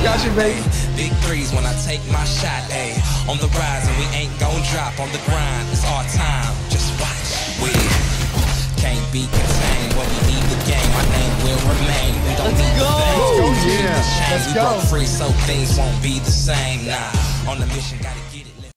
got you, baby. Big threes when I take my shot, ayy. On the rise and we ain't gon' drop. On the grind, it's our time. Just watch. We can't be contained when we leave the game. My name will remain. We don't need the fame. Oh, yeah. Let's We go. broke free so things won't be the same. Nah, on the mission, gotta get it.